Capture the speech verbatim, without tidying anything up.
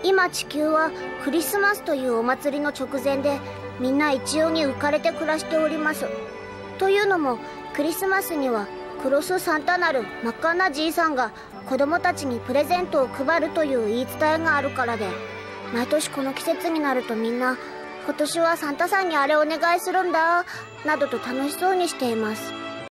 今地球はクリスマスというお祭りの直前で、みんな一様に浮かれて暮らしております。というのも、クリスマスにはクロスサンタなる真っ赤なじいさんが子供たちにプレゼントを配るという言い伝えがあるからで、毎年この季節になるとみんな、今年はサンタさんにあれお願いするんだなどと楽しそうにしています。